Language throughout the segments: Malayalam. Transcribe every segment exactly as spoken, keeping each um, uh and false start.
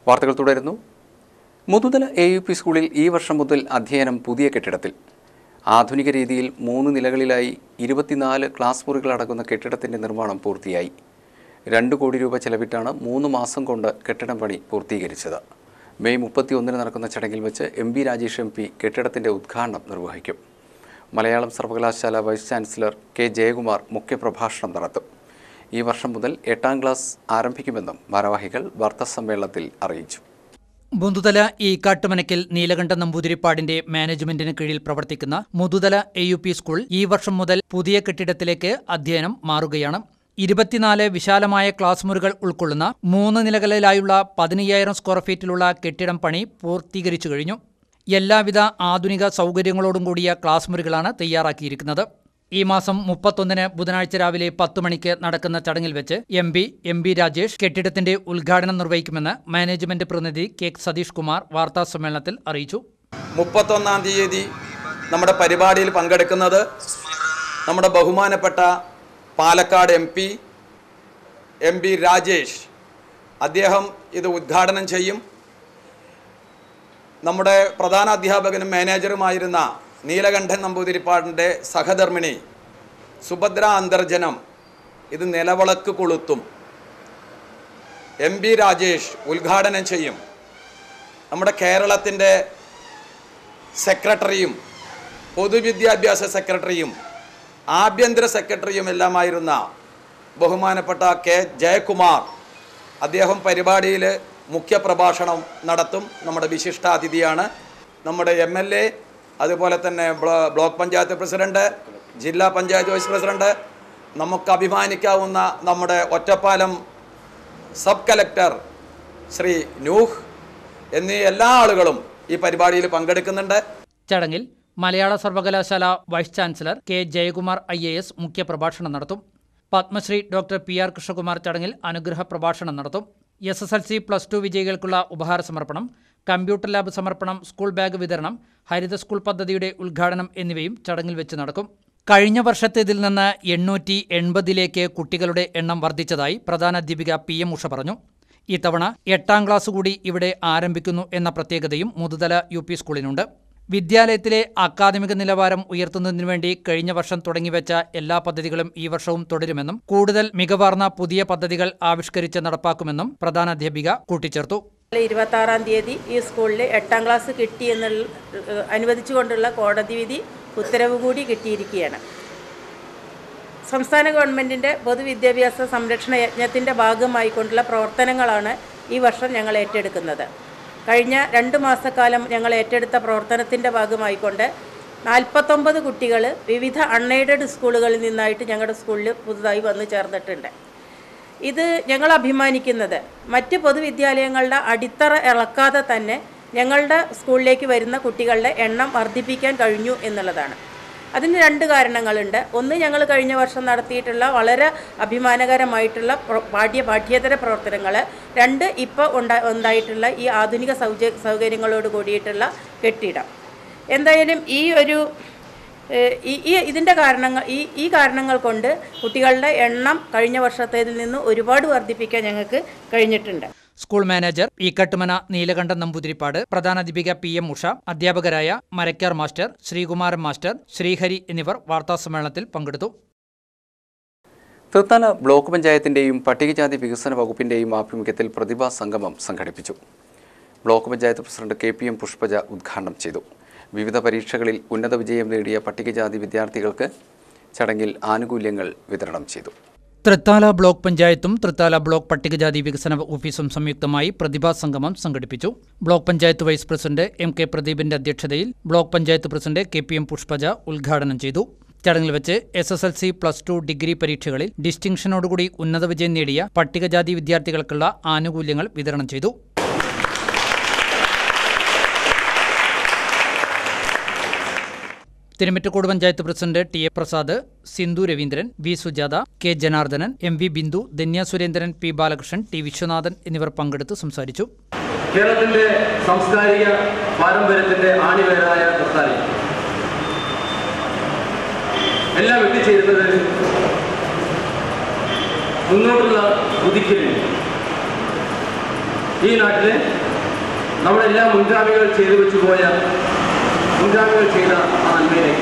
വാർത്തകൾ തുടരുന്നു. മുതുതല എ യു പി സ്കൂളിൽ ഈ വർഷം മുതൽ അധ്യയനം പുതിയ കെട്ടിടത്തിൽ. ആധുനിക രീതിയിൽ മൂന്ന് നിലകളിലായി ഇരുപത്തിനാല് ക്ലാസ് മുറികളടങ്ങുന്ന കെട്ടിടത്തിൻ്റെ നിർമ്മാണം പൂർത്തിയായി. രണ്ട് കോടി രൂപ ചെലവിട്ടാണ് മൂന്ന് മാസം കൊണ്ട് കെട്ടിടം പണി പൂർത്തീകരിച്ചത്. മെയ് മുപ്പത്തി ഒന്നിന് നടക്കുന്ന ചടങ്ങിൽ വെച്ച് M B Rajesh M P കെട്ടിടത്തിൻ്റെ ഉദ്ഘാടനം നിർവഹിക്കും. മലയാളം സർവകലാശാല വൈസ് ചാൻസലർ കെ ജയകുമാർ മുഖ്യപ്രഭാഷണം നടത്തും. ഈ വർഷം മുതൽ എട്ടാം ക്ലാസ് ആരംഭിക്കുമെന്നും ഭാരവാഹികൾ വാർത്താസമ്മേളനത്തിൽ അറിയിച്ചു. മുതുതല ഈ കാട്ടുമനയ്ക്കൽ നീലകണ്ഠ നമ്പൂതിരിപ്പാടിന്റെ മാനേജ്മെന്റിന് കീഴിൽ പ്രവർത്തിക്കുന്ന Muthuthala A U P school ഈ വർഷം മുതൽ പുതിയ കെട്ടിടത്തിലേക്ക് അധ്യയനം മാറുകയാണ്. ഇരുപത്തിനാല് വിശാലമായ ക്ലാസ് മുറികൾ ഉൾക്കൊള്ളുന്ന മൂന്ന് നിലകളിലായുള്ള പതിനയ്യായിരം സ്ക്വയർ ഫീറ്റിലുള്ള കെട്ടിടം പണി പൂർത്തീകരിച്ചു കഴിഞ്ഞു. എല്ലാവിധ ആധുനിക സൗകര്യങ്ങളോടും കൂടിയ ക്ലാസ് മുറികളാണ് തയ്യാറാക്കിയിരിക്കുന്നത്. ഈ മാസം മുപ്പത്തൊന്നിന് ബുധനാഴ്ച രാവിലെ പത്ത് മണിക്ക് നടക്കുന്ന ചടങ്ങിൽ വെച്ച് M P M B Rajesh കെട്ടിടത്തിന്റെ ഉദ്ഘാടനം നിർവഹിക്കുമെന്ന് മാനേജ്മെന്റ് പ്രതിനിധി കെ സതീഷ് കുമാർ വാർത്താസമ്മേളനത്തിൽ അറിയിച്ചു. മുപ്പത്തൊന്നാം തീയതി നമ്മുടെ പരിപാടിയിൽ പങ്കെടുക്കുന്നത് നമ്മുടെ ബഹുമാനപ്പെട്ട Palakkad M P M B Rajesh. അദ്ദേഹം ഇത് ഉദ്ഘാടനം ചെയ്യും. നമ്മുടെ പ്രധാന അധ്യാപകനും മാനേജറുമായിരുന്ന നീലകണ്ഠൻ നമ്പൂതിരിപ്പാടിൻ്റെ സഹധർമ്മിണി സുഭദ്ര അന്തർജനം ഇത് നിലവിളക്ക് കൊളുത്തും. എം ബി രാജേഷ് ഉദ്ഘാടനം ചെയ്യും. നമ്മുടെ കേരളത്തിൻ്റെ സെക്രട്ടറിയും പൊതുവിദ്യാഭ്യാസ സെക്രട്ടറിയും ആഭ്യന്തര സെക്രട്ടറിയും എല്ലാമായിരുന്ന ബഹുമാനപ്പെട്ട കെ ജയകുമാർ അദ്ദേഹം പരിപാടിയിൽ മുഖ്യപ്രഭാഷണം നടത്തും. നമ്മുടെ വിശിഷ്ടാതിഥിയാണ്. നമ്മുടെ എം എൽ എ, അതുപോലെ തന്നെ ബ്ലോക്ക് പഞ്ചായത്ത് പ്രസിഡന്റ്, ജില്ലാ പഞ്ചായത്ത് വൈസ് പ്രസിഡന്റ്, നമുക്ക് അഭിമാനിക്കാവുന്ന നമ്മുടെ ഒറ്റപ്പാലം സബ് കലക്ടർ ശ്രീ നൂഹ് എന്നീ എല്ലാ ആളുകളും ഈ പരിപാടിയിൽ പങ്കെടുക്കുന്നുണ്ട്. ചടങ്ങിൽ മലയാള സർവകലാശാല vice chancellor K Jayakumar I A S മുഖ്യപ്രഭാഷണം നടത്തും. Padmashri doctor P R Krishnakumar ചടങ്ങിൽ അനുഗ്രഹ പ്രഭാഷണം നടത്തും. S S L C plus two വിജയികൾക്കുള്ള ഉപഹാര സമർപ്പണം, കമ്പ്യൂട്ടർ ലാബ് സമർപ്പണം, സ്കൂൾ ബാഗ് വിതരണം, ഹരിത സ്കൂൾ പദ്ധതിയുടെ ഉദ്ഘാടനം എന്നിവയും ചടങ്ങിൽ വെച്ച് നടക്കും. കഴിഞ്ഞ വർഷത്തേതിൽ നിന്ന് എണ്ണൂറ്റി എൺപതിലേക്ക് കുട്ടികളുടെ എണ്ണം വർദ്ധിച്ചതായി പ്രധാനാധ്യാപിക പി എം ഉഷ പറഞ്ഞു. ഇത്തവണ എട്ടാം ക്ലാസ് കൂടി ഇവിടെ ആരംഭിക്കുന്നു എന്ന പ്രത്യേകതയും മുതുതല യു പി സ്കൂളിനുണ്ട്. വിദ്യാലയത്തിലെ അക്കാദമിക നിലവാരം ഉയർത്തുന്നതിനു വേണ്ടി കഴിഞ്ഞ വർഷം തുടങ്ങിവെച്ച എല്ലാ പദ്ധതികളും ഈ വർഷവും തുടരുമെന്നും കൂടുതൽ മികവാർന്ന പുതിയ പദ്ധതികൾ ആവിഷ്കരിച്ച് നടപ്പാക്കുമെന്നും പ്രധാനാധ്യാപിക കൂട്ടിച്ചേർത്തു. ഇരുപത്തി ആറാം തീയതി ഈ സ്കൂളിൽ എട്ടാം ക്ലാസ് കിട്ടിയെന്നുള്ള അനുവദിച്ചുകൊണ്ടുള്ള കോടതി വിധി ഉത്തരവ് കൂടി കിട്ടിയിരിക്കുകയാണ്. സംസ്ഥാന ഗവൺമെൻറ്റിൻ്റെ പൊതുവിദ്യാഭ്യാസ സംരക്ഷണ യജ്ഞത്തിൻ്റെ ഭാഗമായിക്കൊണ്ടുള്ള പ്രവർത്തനങ്ങളാണ് ഈ വർഷം ഞങ്ങൾ ഏറ്റെടുക്കുന്നത്. കഴിഞ്ഞ രണ്ട് മാസക്കാലം ഞങ്ങൾ ഏറ്റെടുത്ത പ്രവർത്തനത്തിൻ്റെ ഭാഗമായിക്കൊണ്ട് നാൽപ്പത്തൊമ്പത് കുട്ടികൾ വിവിധ അൺഎയ്ഡഡ് സ്കൂളുകളിൽ നിന്നായിട്ട് ഞങ്ങളുടെ സ്കൂളിൽ പുതുതായി വന്നു ചേർന്നിട്ടുണ്ട്. ഇത് ഞങ്ങൾ അഭിമാനിക്കുന്നത് മറ്റ് പൊതുവിദ്യാലയങ്ങളുടെ അടിത്തറ ഇളക്കാതെ തന്നെ ഞങ്ങളുടെ സ്കൂളിലേക്ക് വരുന്ന കുട്ടികളുടെ എണ്ണം വർദ്ധിപ്പിക്കാൻ കഴിഞ്ഞു എന്നുള്ളതാണ്. അതിന് രണ്ട് കാരണങ്ങളുണ്ട്. ഒന്ന്, ഞങ്ങൾ കഴിഞ്ഞ വർഷം നടത്തിയിട്ടുള്ള വളരെ അഭിമാനകരമായിട്ടുള്ള പാഠ്യ പാഠ്യേതര പ്രവർത്തനങ്ങൾ. രണ്ട്, ഇപ്പോൾ ഉണ്ടാ ഉണ്ടായിട്ടുള്ള ഈ ആധുനിക സൗജ സൗകര്യങ്ങളോട് കൂടിയിട്ടുള്ള കെട്ടിടം. എന്തായാലും ഈ ഒരു ഈ ഇതിൻ്റെ കാരണങ്ങൾ ഈ ഈ കാരണങ്ങൾ കൊണ്ട് കുട്ടികളുടെ എണ്ണം കഴിഞ്ഞ വർഷത്തേതിൽ നിന്ന് ഒരുപാട് വർദ്ധിപ്പിക്കാൻ ഞങ്ങൾക്ക് കഴിഞ്ഞിട്ടുണ്ട്. School manager E Kattumana Neelakandan Namboothiripad, പ്രധാനാധ്യാപിക പി എം ഉഷ, അധ്യാപകരായ മരക്കാർ മാസ്റ്റർ, ശ്രീകുമാരൻ മാസ്റ്റർ, ശ്രീഹരി എന്നിവർ വാർത്താസമ്മേളനത്തിൽ പങ്കെടുത്തു. തൃത്താല ബ്ലോക്ക് പഞ്ചായത്തിൻ്റെയും പട്ടികജാതി വികസന വകുപ്പിൻ്റെയും ആഭിമുഖ്യത്തിൽ പ്രതിഭാ സംഗമം സംഘടിപ്പിച്ചു. Block panchayat president K P M Pushpaja ഉദ്ഘാടനം ചെയ്തു. വിവിധ പരീക്ഷകളിൽ ഉന്നത വിജയം നേടിയ പട്ടികജാതി വിദ്യാർത്ഥികൾക്ക് ചടങ്ങിൽ ആനുകൂല്യങ്ങൾ വിതരണം ചെയ്തു. തൃത്താല ബ്ലോക്ക് പഞ്ചായത്തും തൃത്താല ബ്ലോക്ക് പട്ടികജാതി വികസന ഓഫീസും സംയുക്തമായി പ്രതിഭാ സംഗമം സംഘടിപ്പിച്ചു. Block panchayat vice president M K പ്രദീപിന്റെ അധ്യക്ഷതയിൽ block panchayat president K P M Pushpaja ഉദ്ഘാടനം ചെയ്തു. ചടങ്ങിൽ വെച്ച് S S L C plus two degree പരീക്ഷകളിൽ ഡിസ്റ്റിങ്ഷനോടുകൂടി ഉന്നത വിജയം നേടിയ പട്ടികജാതി വിദ്യാർത്ഥികൾക്കുള്ള ആനുകൂല്യങ്ങൾ വിതരണം ചെയ്തു. Thirumittakode panchayat president T A Prasad, Sindhu Raveendran, V Sujatha, K Janardhanan, M V Bindu, Dhanya Surendran, P Balakrishnan, T Viswanathan എന്നിവർ പങ്കെടുത്ത് സംസാരിച്ചു. കേരളത്തിന്റെ സാംസ്കാരിക പാരമ്പര്യത്തിന്റെ ആണിവേരായ പ്രസ്ഥാനം എല്ലാം എത്തിച്ചേരുന്നത് മുന്നോട്ടുള്ള കുതിക്കലിൽ ഈ നാട്ടിലെ നമ്മളെല്ലാം മുൻഗാമികൾ ചെയ്തു വെച്ചു പോയ മുൻഗാമികൾ ചെയ്ത ആ നന്മയിലേക്ക്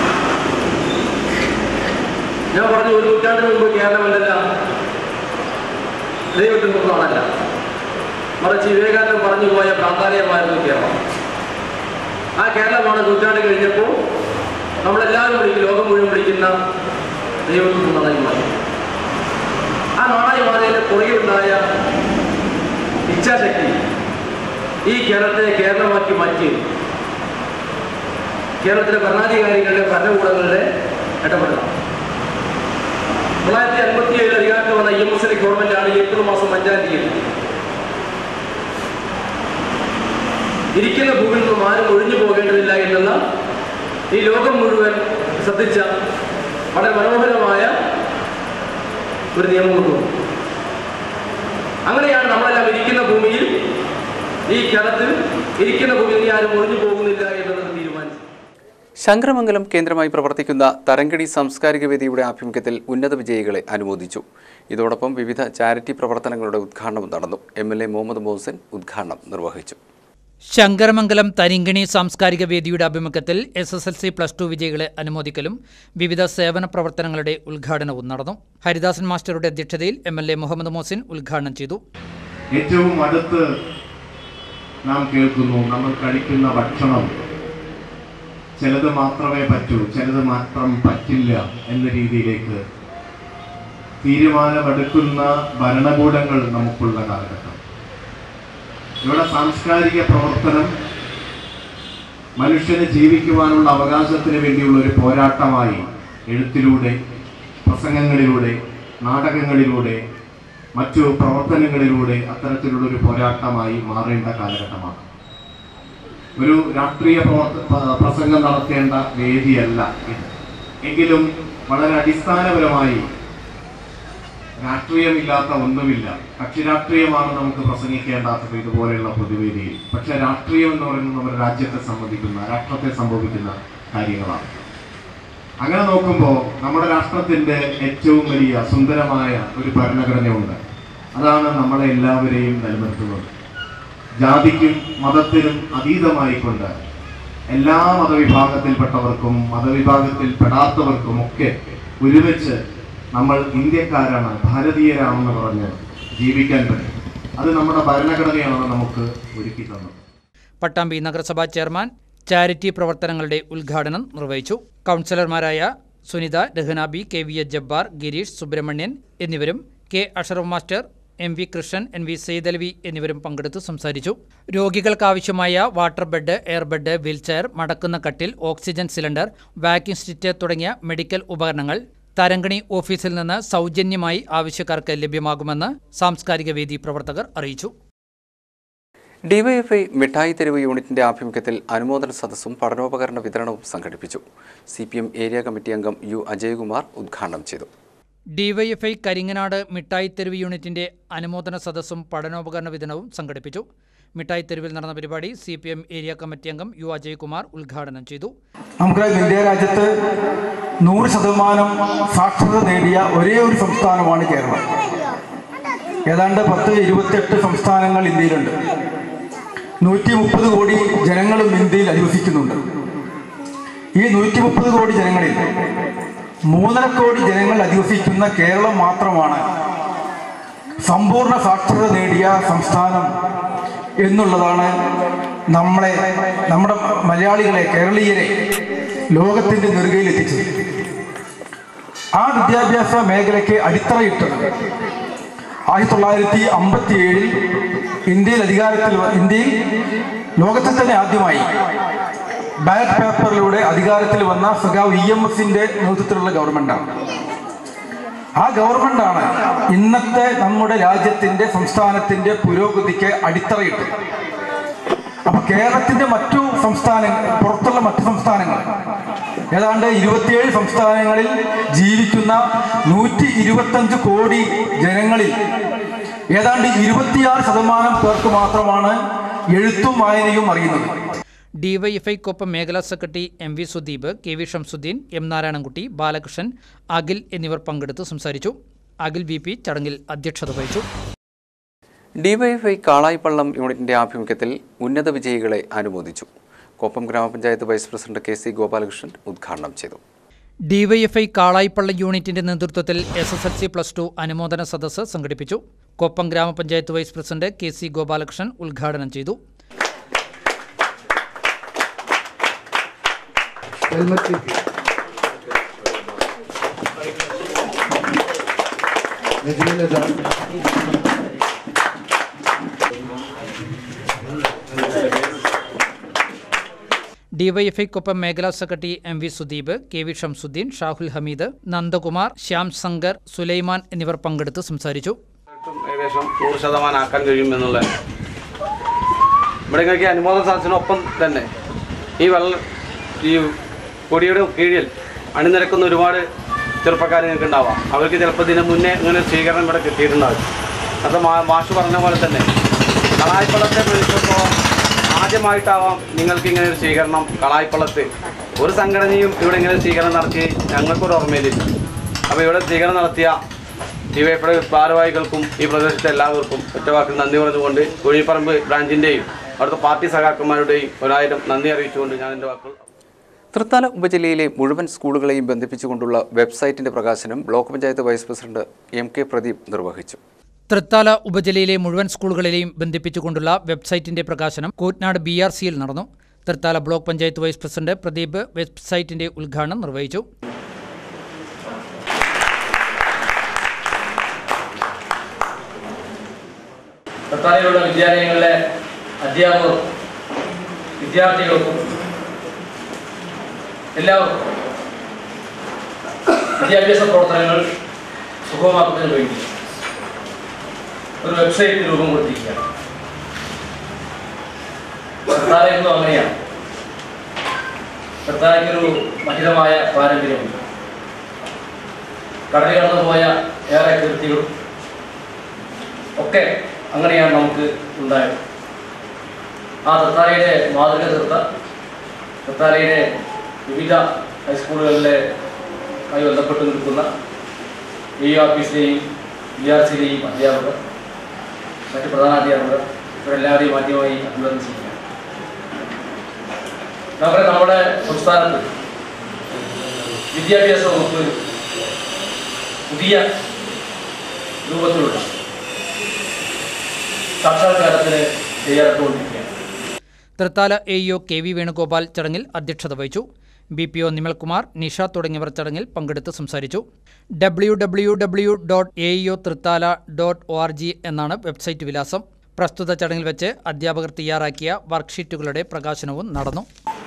ഞാൻ പറഞ്ഞു, ഒരു നൂറ്റാണ്ടിന് മുമ്പ് കേരളമല്ല ദൈവത്തിൽ നിന്നല്ല, മറിച്ച് വിവേകാനന്ദൻ പറഞ്ഞു പോയ പ്രാന്താലയമായിരുന്നു കേരളം. ആ കേരളമാണ് നൂറ്റാണ്ട് കഴിഞ്ഞപ്പോൾ നമ്മളെല്ലാവരും വിളിക്കും, ലോകം മുഴുവൻ വിളിക്കുന്ന ദൈവത്തിൽ നിന്നായി മാറി. ആ നാളായി മാറിയതിൻ്റെ പുറകിലുണ്ടായ ഇച്ഛാശക്തി ഈ കേരളത്തെ കേരളമാക്കി മാറ്റി. കേരളത്തിലെ ഭരണാധികാരികളുടെ ഭരണകൂടങ്ങളുടെ ഇടപെടൽ തൊള്ളായിരത്തി അൻപത്തി ഏഴിൽ അധികാരത്തിൽ വന്ന ഇ എം എസ് ഗവൺമെന്റാണ് ഏപ്രിൽ മാസം അഞ്ചാം തീയതി ഇരിക്കുന്ന ഭൂമിയിൽ നിന്നും ആരും ഒഴിഞ്ഞു പോകേണ്ടതില്ല എന്നുള്ള ഈ ലോകം മുഴുവൻ ശ്രദ്ധിച്ച വളരെ മനോഹരമായ ഒരു നിയമം കൊണ്ടുവന്നു. അങ്ങനെയാണ് നമ്മളെല്ലാം ഇരിക്കുന്ന ഭൂമിയിൽ, ഈ കേരളത്തിൽ ഇരിക്കുന്ന ഭൂമിയിൽ ആരും ഒഴിഞ്ഞു പോകുന്നില്ല എന്നുള്ളത് തീരുമാനിച്ചു. ശങ്കരമംഗലം കേന്ദ്രമായി പ്രവർത്തിക്കുന്ന തരങ്കടി സാംസ്കാരിക വേദിയുടെ ആഭിമുഖ്യത്തിൽ ഉന്നത വിജയികളെ അനുമോദിച്ചു. ഇതോടൊപ്പം വിവിധ ചാരിറ്റി പ്രവർത്തനങ്ങളുടെ ഉദ്ഘാടനം നടന്നു. M L A Muhammad Mohsin ഉദ്ഘാടനം നിർവഹിച്ചു. ശങ്കരമംഗലം തരിങ്കിണി സാംസ്കാരിക വേദിയുടെ ആഭിമുഖ്യത്തിൽ S S L C plus two വിജയികളെ അനുമോദിക്കലും വിവിധ സേവന പ്രവർത്തനങ്ങളുടെ ഉദ്ഘാടനവും നടന്നു. ഹരിദാസൻ മാസ്റ്ററുടെ അധ്യക്ഷതയിൽ M L A Muhammad Mohsin ഉദ്ഘാടനം ചെയ്തു. ഏറ്റവും അടുത്ത് നാം കേൾക്കുന്നു, നമ്മൾ കഴിക്കുന്ന ഭക്ഷണം ചിലത് മാത്രമേ പറ്റൂ, ചിലത് മാത്രം പറ്റില്ല എന്ന രീതിയിലേക്ക് തീരുമാനമെടുക്കുന്ന ഭരണകൂടങ്ങൾ നമുക്കുള്ള കാലഘട്ടം. ഇവിടെ സാംസ്കാരിക പ്രവർത്തനം മനുഷ്യന് ജീവിക്കുവാനുള്ള അവകാശത്തിന് വേണ്ടിയുള്ള ഒരു പോരാട്ടമായി എഴുത്തിലൂടെ, പ്രസംഗങ്ങളിലൂടെ, നാടകങ്ങളിലൂടെ, മറ്റു പ്രവർത്തനങ്ങളിലൂടെ അത്തരത്തിലുള്ളൊരു പോരാട്ടമായി മാറേണ്ട കാലഘട്ടമാണ്. ഒരു രാഷ്ട്രീയ പ്രസംഗം നടത്തേണ്ട വേദിയല്ല ഇത്. എങ്കിലും വളരെ അടിസ്ഥാനപരമായി രാഷ്ട്രീയമില്ലാത്ത ഒന്നുമില്ല. കക്ഷി രാഷ്ട്രീയമാണ് നമുക്ക് പ്രസംഗിക്കേണ്ടാത്തത് ഇതുപോലെയുള്ള പൊതുവേദിയിൽ. പക്ഷെ രാഷ്ട്രീയം എന്ന് പറയുന്നത് നമ്മുടെ രാജ്യത്തെ സംബന്ധിക്കുന്ന, രാഷ്ട്രത്തെ സംഭവിക്കുന്ന കാര്യങ്ങളാണ്. അങ്ങനെ നോക്കുമ്പോൾ നമ്മുടെ രാഷ്ട്രത്തിൻ്റെ ഏറ്റവും വലിയ സുന്ദരമായ ഒരു ഭരണഘടനയുണ്ട്. അതാണ് നമ്മളെ എല്ലാവരെയും നിലനിർത്തുന്നത്. ജാതിക്കും മതത്തിനും അതീതമായിക്കൊണ്ട് എല്ലാ മതവിഭാഗത്തിൽപ്പെട്ടവർക്കും മതവിഭാഗത്തിൽ പെടാത്തവർക്കും ഒക്കെ ഒരുമിച്ച് നമ്മൾ ഇന്ത്യക്കാരാണ്, ഭാരതീയരാണെന്ന് പറഞ്ഞ് ജീവിക്കാൻ പറ്റും. അത് നമ്മുടെ ഭരണഘടനയാണ് നമുക്ക് ഒരുക്കി തന്നത്. പട്ടാമ്പി നഗരസഭാ ചെയർമാൻ ചാരിറ്റി പ്രവർത്തനങ്ങളുടെ ഉദ്ഘാടനം നിർവഹിച്ചു. കൗൺസിലർമാരായ Sunitha, Rahnabi, K V A Jabbar, Girish, Subrahmanyan എന്നിവരും K Ashraf master, M V Krishnan, N V Saidalavi എന്നിവരും പങ്കെടുത്ത് സംസാരിച്ചു. രോഗികൾക്കാവശ്യമായ water bed, air bed, wheelchair, മടക്കുന്ന കട്ടിൽ, ഓക്സിജൻ സിലിണ്ടർ, വാക്യൂം സ്റ്റിറ്റ് തുടങ്ങിയ മെഡിക്കൽ ഉപകരണങ്ങൾ തരങ്കണി ഓഫീസിൽ നിന്ന് സൗജന്യമായി ആവശ്യക്കാർക്ക് ലഭ്യമാകുമെന്ന് സാംസ്കാരിക വേദി പ്രവർത്തകർ അറിയിച്ചു. ഡിവൈഎഫ്ഐ മിഠായി തെരുവ് യൂണിറ്റിന്റെ ആഭിമുഖ്യത്തിൽ അനുമോദന സദസ്സും പഠനോപകരണ വിതരണവും സംഘടിപ്പിച്ചു. C P M area committee അംഗം യു അജയ്കുമാർ ഉദ്ഘാടനം ചെയ്തു. ഡിവൈഎഫ്ഐ കരിങ്ങനാട് മിഠായി തെരുവ് യൂണിറ്റിന്റെ അനുമോദന സദസ്സും പഠനോപകരണ വിതരണവും സംഘടിപ്പിച്ചു. മിഠായി തെരുവിൽ നടന്ന പരിപാടി C P M area committee അംഗം യു അജയ്കുമാർ ഉദ്ഘാടനം ചെയ്തു. നമുക്കറിയാം, ഇന്ത്യ രാജ്യത്ത് നൂറ് ശതമാനം സാക്ഷരത നേടിയ ഒരേ ഒരു സംസ്ഥാനമാണ് കേരളം. ഏതാണ്ട് പത്ത് ഇരുപത്തിയെട്ട് സംസ്ഥാനങ്ങൾ ഇന്ത്യയിലുണ്ട്. നൂറ്റി മുപ്പത് കോടി ജനങ്ങളും ഇന്ത്യയിൽ അധിവസിക്കുന്നുണ്ട്. ഈ നൂറ്റി മുപ്പത് കോടി ജനങ്ങളിൽ മൂന്നര കോടി ജനങ്ങൾ അധിവസിക്കുന്ന കേരളം മാത്രമാണ് സമ്പൂർണ്ണ സാക്ഷരത നേടിയ സംസ്ഥാനം എന്നുള്ളതാണ് നമ്മളെ, നമ്മുടെ മലയാളികളെ, കേരളീയരെ ലോകത്തിൻ്റെ നെറുകയിലെത്തിച്ചത്. ആ വിദ്യാഭ്യാസ മേഖലയ്ക്ക് അടിത്തറയിട്ടത് ആയിരത്തി തൊള്ളായിരത്തി അമ്പത്തി ഏഴിൽ ഇന്ത്യയിൽ അധികാരത്തിൽ ഇന്ത്യയിൽ ലോകത്തിൽ തന്നെ ആദ്യമായി ബാലറ്റ് പേപ്പറിലൂടെ അധികാരത്തിൽ വന്ന സഖാവ് ഇ എം എസിന്റെ നേതൃത്വത്തിലുള്ള ഗവൺമെന്റാണ്. ആ ഗവൺമെന്റാണ് ഇന്നത്തെ നമ്മുടെ രാജ്യത്തിന്റെ, സംസ്ഥാനത്തിന്റെ പുരോഗതിക്ക് അടിത്തറയിട്ട്. അപ്പൊ കേരളത്തിന്റെ മറ്റു സംസ്ഥാനങ്ങൾ, പുറത്തുള്ള മറ്റു സംസ്ഥാനങ്ങൾ, ഏതാണ്ട് ഇരുപത്തിയേഴ് സംസ്ഥാനങ്ങളിൽ ജീവിക്കുന്ന നൂറ്റി ഇരുപത്തഞ്ച് കോടി ജനങ്ങളിൽ ഏതാണ്ട് ഇരുപത്തിയാറ് ശതമാനം പേർക്ക് മാത്രമാണ് എഴുത്തും വായനയും അറിയുന്നത്. ഡിവൈഎഫ്ഐക്കൊപ്പം മേഖലാ secretary M V Sudeep, K V Shamsuddin, M Narayanankutty, Balakrishnan, Akhil എന്നിവർ പങ്കെടുത്ത് സംസാരിച്ചു. അഖിൽ വി പി ചടങ്ങിൽ അധ്യക്ഷത വഹിച്ചു. ഡിവൈഎഫ്ഐ കാളായിപ്പള്ളം യൂണിറ്റിന്റെ ആഭിമുഖ്യത്തിൽ ഉന്നത വിജയികളെ അനുമോദിച്ചു. കൊപ്പം ഗ്രാമപഞ്ചായത്ത് vice president K C Gopalakrishnan ഉദ്ഘാടനം ചെയ്തു. ഡിവൈഎഫ്ഐ കാളായിപ്പള്ളം യൂണിറ്റിന്റെ നേതൃത്വത്തിൽ S S L C plus two അനുമോദന സദസ്സ് സംഘടിപ്പിച്ചു. കൊപ്പം ഗ്രാമപഞ്ചായത്ത് vice president K C Gopalakrishnan ഉദ്ഘാടനം ചെയ്തു. ഡിവൈഎഫ്ഐ കൊപ്പം മേഖലാ secretary M V Sudeep, K V Shamsuddin, Shahul Hameed, Nandakumar, Shyam Shankar, Sulaiman എന്നിവർ പങ്കെടുത്ത് സംസാരിച്ചു. ഏകദേശം നൂറ് ശതമാനമാക്കാൻ കഴിയുമെന്നുള്ള ഇവിടെ നിങ്ങൾക്ക് അനുമോദന സദസ്സിനൊപ്പം തന്നെ ഈ വെള്ള ഈ കൊടിയുടെ കീഴിൽ അണിനിരക്കുന്ന ഒരുപാട് ചെറുപ്പക്കാർ നിങ്ങൾക്ക് ഉണ്ടാവാം. അവർക്ക് ചിലപ്പോൾ ഇതിന് മുന്നേ ഇങ്ങനെ സ്വീകരണം ഇവിടെ കിട്ടിയിട്ടുണ്ടാകും. അത് മാഷ് പറഞ്ഞ പോലെ തന്നെ കാളായിപ്പള്ളത്തെ പ്രദേശത്തോളം ആദ്യമായിട്ടാവാം നിങ്ങൾക്ക് ഇങ്ങനെ ഒരു സ്വീകരണം. കാളായിപ്പള്ളത്ത് ഒരു സംഘടനയും ഇവിടെ ഇങ്ങനെ സ്വീകരണം നടത്തി ഞങ്ങൾക്കൊരു ഓർമ്മയിലില്ല. അപ്പോൾ ഇവിടെ സ്വീകരണം നടത്തിയ ഡിവൈഎഫ്ഐ ഭാരവാഹികൾക്കും ഈ പ്രദേശത്തെ എല്ലാവർക്കും ഒറ്റവാക്കിൽ നന്ദി പറഞ്ഞുകൊണ്ട് കുഴിപ്പറമ്പ് ബ്രാഞ്ചിൻ്റെയും അവിടുത്തെ പാർട്ടി സഖാക്കന്മാരുടെയും ഒരായിരം നന്ദി അറിയിച്ചുകൊണ്ട് ഞാൻ എൻ്റെ വാക്കുകൾ. തൃത്താല ഉപജില്ലയിലെ മുഴുവൻ സ്കൂളുകളെയും ബന്ധിപ്പിച്ചുകൊണ്ടുള്ള വെബ്സൈറ്റിന്റെ പ്രകാശനം block panchayat vice president M K Pradeep നിർവഹിച്ചു. തൃത്താല ഉപജില്ലയിലെ മുഴുവൻ സ്കൂളുകളെയും ബന്ധിപ്പിച്ചുകൊണ്ടുള്ള വെബ്സൈറ്റിന്റെ പ്രകാശനം കൂറ്റനാട് ബി ആർ സിയിൽ നടന്നു. Thrithala block panchayat vice president Pradeep വെബ്സൈറ്റിന്റെ ഉദ്ഘാടനം നിർവഹിച്ചു. തൃത്താലയിലുള്ള വിദ്യാലയങ്ങളിലെ അധ്യാപകർക്കും വിദ്യാർത്ഥികൾക്കും എല്ലാവർക്കും വിദ്യാഭ്യാസ പ്രവർത്തനങ്ങൾ സുഗമമാക്കുന്നതിന് വേണ്ടി ഒരു വെബ്സൈറ്റ് രൂപം കൊടുത്തിരിക്കുകയാണ്. തൃത്താലയെന്നും അങ്ങനെയാണ്. തൃത്താലയ്ക്കൊരു മഹിതമായ പാരമ്പര്യമുണ്ട്. കടലിൽ കടന്നു പോയ ഏറെ കീർത്തികളും ഒക്കെ അങ്ങനെയാണ് നമുക്ക് ഉണ്ടായത്. ആ തൃത്താലയുടെ മാതൃക തീർത്ത തൃത്താലയുടെ വിവിധ ഹൈസ്കൂളുകളിലെ ആയി ബന്ധപ്പെട്ട് നിൽക്കുന്ന എ ആർ പി സിയിലെയും ബി ആർ സിയിലെയും അധ്യാപകർ, മറ്റ് പ്രധാന അധ്യാപകർ ഇവരെല്ലാവരെയും ആദ്യമായി അഭിനന്ദിച്ചിരിക്കുകയാണ്. നമ്മുടെ നമ്മുടെ സംസ്ഥാനത്ത് വിദ്യാഭ്യാസ വകുപ്പ് പുതിയ രൂപത്തിലുള്ള സാക്ഷാത്കാരത്തിന് തയ്യാറെടുത്തുകൊണ്ടിരിക്കുകയാണ്. Thrithala A E O K V Venugopal ചടങ്ങിൽ അധ്യക്ഷത വഹിച്ചു. B P O Nimalkumar, Nisha തുടങ്ങിയവർ ചടങ്ങിൽ പങ്കെടുത്ത് സംസാരിച്ചു. W W W dot A E O Thrithala dot O R G എന്നാണ് വെബ്സൈറ്റ് വിലാസം. പ്രസ്തുത ചടങ്ങിൽ വെച്ച് അധ്യാപകർ തയ്യാറാക്കിയ വർക്ക്ഷീറ്റുകളുടെ പ്രകാശനവും നടന്നു.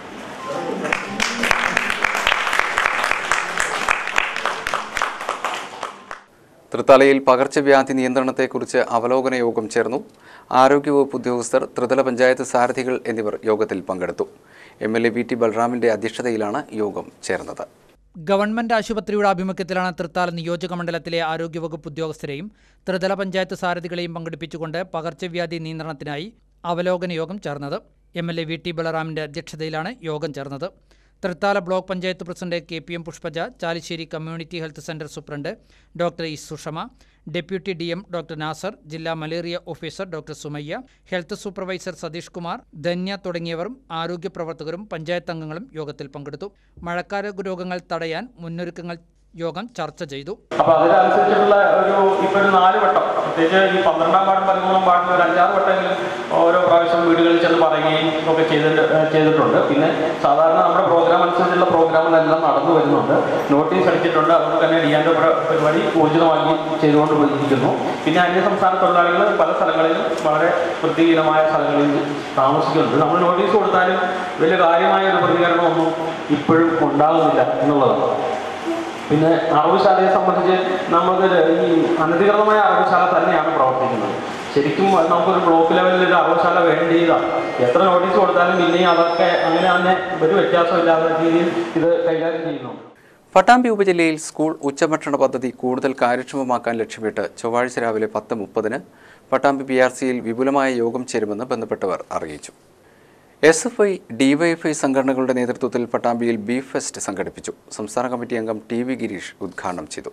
തൃത്താലയിൽ പകർച്ചവ്യാധി നിയന്ത്രണത്തെക്കുറിച്ച് അവലോകന യോഗം ചേർന്നു. ആരോഗ്യവകുപ്പ് ഉദ്യോഗസ്ഥർ, ത്രിതല പഞ്ചായത്ത് സാരഥികൾ എന്നിവർ യോഗത്തിൽ പങ്കെടുത്തു. M L A V T ബൽറാമിന്റെ അധ്യക്ഷതയിലാണ് യോഗം ചേർന്നത്. ഗവൺമെന്റ് ആശുപത്രിയുടെ ആഭിമുഖ്യത്തിലാണ് തൃത്താല നിയോജക മണ്ഡലത്തിലെ ആരോഗ്യവകുപ്പ് ഉദ്യോഗസ്ഥരെയും ത്രിതല പഞ്ചായത്ത് സാരഥികളെയും പങ്കെടുപ്പിച്ചുകൊണ്ട് പകർച്ചവ്യാധി നിയന്ത്രണത്തിനായി അവലോകന യോഗം ചേർന്നത്. M L A V T ബൽറാമിന്റെ അധ്യക്ഷതയിലാണ് യോഗം ചേർന്നത്. Thrithala block panchayat president K P M Pushpaja, Chalissery community health centre superintendent doctor E Sushama, deputy D M doctor Nasar, ജില്ലാ malaria officer doctor Sumayya, health supervisor Satheesh Kumar, Dhanya തുടങ്ങിയവരും ആരോഗ്യ പ്രവർത്തകരും പഞ്ചായത്ത് അംഗങ്ങളും യോഗത്തിൽ പങ്കെടുത്തു. മഴക്കാല രോഗങ്ങൾ തടയാൻ മുന്നൊരുക്കങ്ങൾ യോഗം ചർച്ച ചെയ്തു. അപ്പോൾ അതിനനുസരിച്ചിട്ടുള്ള ഒരു ഇപ്പോൾ ഒരു നാല് വട്ടം, പ്രത്യേകിച്ച് ഈ പന്ത്രണ്ടാം പാടും പതിമൂന്നാം പാടും ഒരു അഞ്ചാറ് വട്ടമെങ്കിലും ഓരോ പ്രാവശ്യം വീടുകളിൽ ചെന്ന് പറയുകയും ഒക്കെ ചെയ്തിട്ട് ചെയ്തിട്ടുണ്ട്. പിന്നെ സാധാരണ നമ്മുടെ പ്രോഗ്രാം അനുസരിച്ചുള്ള പ്രോഗ്രാമുകളെല്ലാം നടന്നു വരുന്നുണ്ട്. നോട്ടീസ് അടിച്ചിട്ടുണ്ട്. അതുകൊണ്ട് തന്നെ ഡിയാൻ്റെ പരിപാടി ഊർജിതമാക്കി ചെയ്തുകൊണ്ട് പോയിരിക്കുന്നു. പിന്നെ അന്യസംസ്ഥാന തൊഴിലാളികൾ പല സ്ഥലങ്ങളിലും വളരെ വൃത്തിഹീനമായ സ്ഥലങ്ങളിൽ താമസിക്കുന്നുണ്ട്. നമ്മൾ നോട്ടീസ് കൊടുത്താലും വലിയ കാര്യമായ ഒരു പ്രതികരണമൊന്നും ഇപ്പോഴും ഉണ്ടാകുന്നില്ല എന്നുള്ളതാണ്. പിന്നെ അറവുശാലയെ സംബന്ധിച്ച് നമുക്ക് ഈ അനധികൃതമായ അറവുശാല തന്നെയാണ് പ്രവർത്തിക്കുന്നത്. ശരിക്കും നമുക്കൊരു ബ്ലോക്ക് ലെവലിൽ ഒരു അറവുശാല വേണ്ടിയതാണ്. എത്ര നോട്ടീസ് കൊടുത്താലും പിന്നെയും അതൊക്കെ അങ്ങനെ തന്നെ ഒരു വ്യത്യാസമില്ലാത്ത രീതിയിൽ ഇത് കൈകാര്യം ചെയ്യുന്നുണ്ട്. പട്ടാമ്പി ഉപജില്ലയിൽ സ്കൂൾ ഉച്ചഭക്ഷണ പദ്ധതി കൂടുതൽ കാര്യക്ഷമമാക്കാൻ ലക്ഷ്യമിട്ട് ചൊവ്വാഴ്ച രാവിലെ പത്ത് മുപ്പതിന് പട്ടാമ്പി പി ആർ സിയിൽ വിപുലമായ യോഗം ചേരുമെന്ന് ബന്ധപ്പെട്ടവർ അറിയിച്ചു. എസ് എഫ് ഐ, ഡിവൈഎഫ്ഐ സംഘടനകളുടെ നേതൃത്വത്തിൽ പട്ടാമ്പിയിൽ ബീഫ് ഫെസ്റ്റ് സംഘടിപ്പിച്ചു. സംസ്ഥാന കമ്മിറ്റി അംഗം ടി വി ഗിരീഷ് ഉദ്ഘാടനം ചെയ്തു.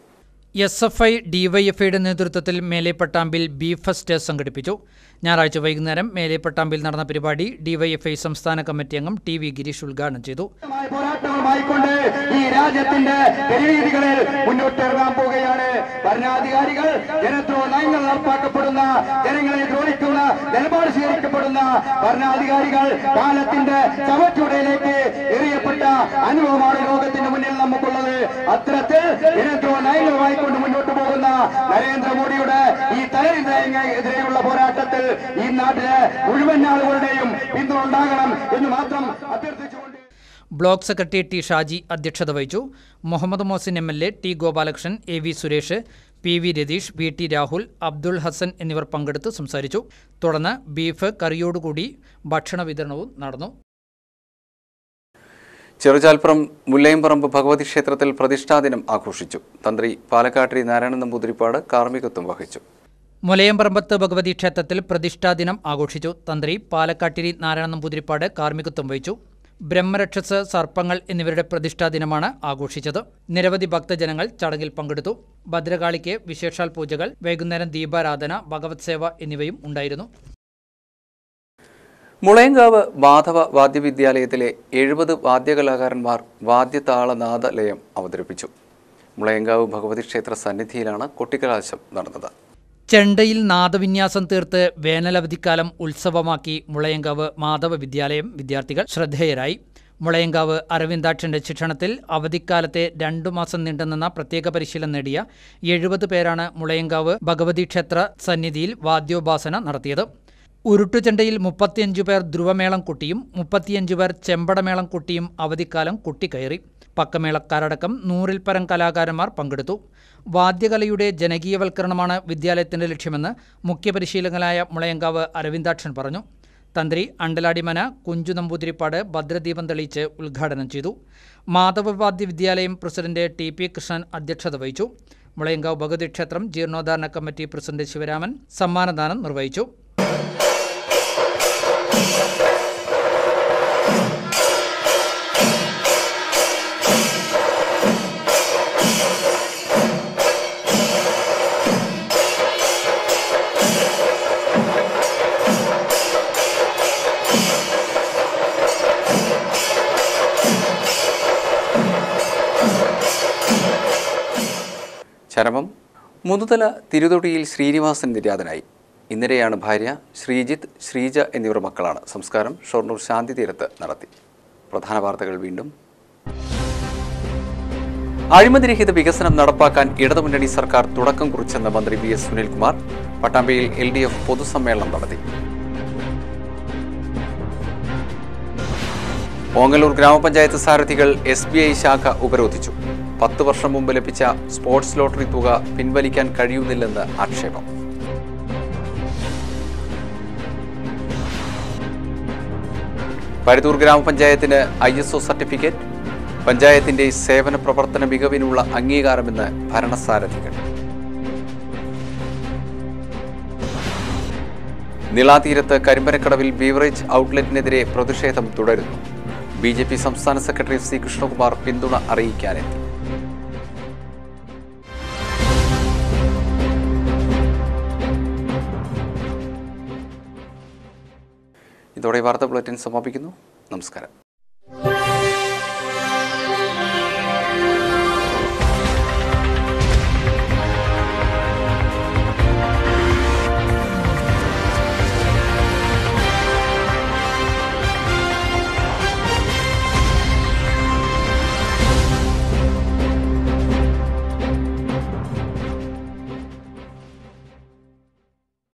എസ് എഫ് ഐ ഡിവൈഎഫ്ഐയുടെ നേതൃത്വത്തിൽ മേലെപ്പട്ടാമ്പിൽ ബീഫ് ഫെസ്റ്റ് സംഘടിപ്പിച്ചു. ഞായറാഴ്ച വൈകുന്നേരം മേലെപ്പട്ടാമ്പിൽ നടന്ന പരിപാടി ഡിവൈഎഫ്ഐ സംസ്ഥാന കമ്മിറ്റി അംഗം ടി വി ഗിരീഷ് ഉദ്ഘാടനം ചെയ്തു. പോരാട്ടങ്ങളുമായിക്കൊണ്ട് ഈ രാജ്യത്തിന്റെ തെരുവീതികളിൽ മുന്നോട്ടിറങ്ങാൻ പോവുകയാണ്. ഭരണാധികാരികൾ ജനദ്രോഹ നയങ്ങൾ നടപ്പാക്കപ്പെടുന്ന, ജനങ്ങളെ ദ്രോഹിക്കുന്ന നിലപാട് സ്വീകരിക്കപ്പെടുന്ന ഭരണാധികാരികൾ കാലത്തിന്റെ ചവറ്റുടയിലേക്ക് എറിയപ്പെട്ട അനുഭവമാണ് ലോകത്തിന്റെ മുന്നിൽ നമുക്കുള്ളത്. അത്തരത്തിൽ ജനദ്രോഹ നയങ്ങളുമായി കൊണ്ട് മുന്നോട്ട് പോകുന്ന നരേന്ദ്രമോദിയുടെ ഈ തലതിനെതിരെയുള്ള പോരാട്ടത്തിൽ ഈ നാട്ടിലെ മുഴുവൻ ആളുകളുടെയും പിന്തുണ ഉണ്ടാകണം എന്ന് മാത്രം അഭ്യർത്ഥിച്ചുകൊണ്ട് ബ്ലോക്ക് സെക്രട്ടറി ടി ഷാജി അധ്യക്ഷത വഹിച്ചു. Muhammad Mohsin M L A, T Gopalakrishnan, A V Suresh, P V Ratheesh, V T Rahul, Abdul Hasan എന്നിവർ പങ്കെടുത്ത് സംസാരിച്ചു. തുടർന്ന് ബീഫ് കറിയോടുകൂടി ഭക്ഷണ വിതരണവും നടന്നു. ചെറുചാൽപ്പുറം മുല്ലയംപറമ്പ് ഭഗവതി ക്ഷേത്രത്തിൽ പ്രതിഷ്ഠാദിനം ആഘോഷിച്ചു. തന്ത്രി പാലക്കാട്ടിരി നാരായണൻ നമ്പൂതിരിപ്പാട് കാർമ്മികത്വം വഹിച്ചു. മുലയംപറമ്പത്ത് ഭഗവതി ക്ഷേത്രത്തിൽ പ്രതിഷ്ഠാദിനം ആഘോഷിച്ചു. തന്ത്രി പാലക്കാട്ടിരി നാരായണൻ നമ്പൂതിരിപ്പാട് കാർമ്മികത്വം വഹിച്ചു. ബ്രഹ്മരക്ഷസ്, സർപ്പങ്ങൾ എന്നിവരുടെ പ്രതിഷ്ഠാദിനമാണ് ആഘോഷിച്ചത്. നിരവധി ഭക്തജനങ്ങൾ ചടങ്ങിൽ പങ്കെടുത്തു. ഭദ്രകാളിക്ക് വിശേഷാൽ പൂജകൾ, വൈകുന്നേരം ദീപാരാധന, ഭഗവത് സേവ എന്നിവയും ഉണ്ടായിരുന്നു. മുളയങ്കാവ് മാധവ വാദ്യവിദ്യാലയത്തിലെ എഴുപത് വാദ്യകലാകാരന്മാർ വാദ്യതാളനാദലയം അവതരിപ്പിച്ചു. മുളയങ്കാവ് ഭഗവതി ക്ഷേത്ര സന്നിധിയിലാണ് കൊട്ടിക്കലാശം നടന്നത്. ചെണ്ടയിൽ നാദവിന്യാസം തീർത്ത് വേനലവധിക്കാലം ഉത്സവമാക്കി മുളയങ്കാവ് മാധവ വിദ്യാലയം വിദ്യാർത്ഥികൾ ശ്രദ്ധേയരായി. മുളയങ്കാവ് അരവിന്ദാക്ഷന്റെ ശിക്ഷണത്തിൽ അവധിക്കാലത്തെ രണ്ടു മാസം നീണ്ടുനിന്ന പ്രത്യേക പരിശീലനം നേടിയ എഴുപത് പേരാണ് മുളയങ്കാവ് ഭഗവതി ക്ഷേത്ര സന്നിധിയിൽ വാദ്യോപാസന നടത്തിയത്. ഉരുട്ടുചെണ്ടയിൽ മുപ്പത്തിയഞ്ചു പേർ ധ്രുവമേളം കുട്ടിയും മുപ്പത്തിയഞ്ചു പേർ ചെമ്പടമേളം കുട്ടിയും അവധിക്കാലം കുട്ടിക്കയറി. പക്കമേളക്കാരടക്കം നൂറിൽ പരം കലാകാരന്മാർ പങ്കെടുത്തു. വാദ്യകലയുടെ ജനകീയവൽക്കരണമാണ് വിദ്യാലയത്തിന്റെ ലക്ഷ്യമെന്ന് മുഖ്യപരിശീലകനായ മുളയങ്കാവ് അരവിന്ദാക്ഷൻ പറഞ്ഞു. തന്ത്രി അണ്ടലാടിമന കുഞ്ചു നമ്പൂതിരിപ്പാട് ഭദ്രദീപം തെളിയിച്ച് ഉദ്ഘാടനം ചെയ്തു. മാധവവാദ്യ വിദ്യാലയം പ്രസിഡന്റ് ടി പി കൃഷ്ണൻ അധ്യക്ഷത വഹിച്ചു. മുളയങ്കാവ് ഭഗവതി ക്ഷേത്രം ജീർണോദ്ധാരണ കമ്മിറ്റി പ്രസിഡന്റ് ശിവരാമൻ സമ്മാനദാനം നിർവഹിച്ചു. ചരമം. മുതുതല തിരുതൊടിയിൽ ശ്രീനിവാസൻ നിര്യാതനായി. ഇന്നലെയാണ് ഭാര്യ ശ്രീജിത്ത്, ശ്രീജ എന്നിവർ മക്കളാണ്. സംസ്കാരം ഷൊർണൂർ ശാന്തി തീരത്ത് നടത്തി. പ്രധാന വാർത്തകൾ വീണ്ടും. അഴിമതിരഹിത വികസനം നടപ്പാക്കാൻ ഇടതുമുന്നണി സർക്കാർ തുടക്കം കുറിച്ചെന്ന മന്ത്രി വി എസ് സുനിൽകുമാർ പട്ടാമ്പിയിൽ എൽ ഡി എഫ് പൊതുസമ്മേളനം നടത്തി. ഓങ്ങല്ലൂർ ഗ്രാമപഞ്ചായത്ത് സാരഥികൾ എസ് ബി ഐ ശാഖ ഉപരോധിച്ചു. പത്ത് വർഷം മുമ്പ് ലഭിച്ച സ്പോർട്സ് ലോട്ടറി തുക പിൻവലിക്കാൻ കഴിയുന്നില്ലെന്ന് ആക്ഷേപം. പരുത്തൂർ ഗ്രാമപഞ്ചായത്തിന് ഐ എസ് ഒ സർട്ടിഫിക്കറ്റ്. പഞ്ചായത്തിന്റെ സേവന പ്രവർത്തന മികവിനുള്ള അംഗീകാരമെന്ന് ഭരണസാരഥികൾ. നിളാതീരത്ത് കരിമ്പനക്കടവിൽ ബീവറേജ് ഔട്ട്ലെറ്റിനെതിരെ പ്രതിഷേധം തുടരുന്നു. ബി ജെ പി സംസ്ഥാന സെക്രട്ടറി സി കൃഷ്ണകുമാർ പിന്തുണ അറിയിക്കാനെത്തി. ഇതോടെ വാർത്താ ബുള്ളറ്റിൻ സമാപിക്കുന്നു. നമസ്കാരം.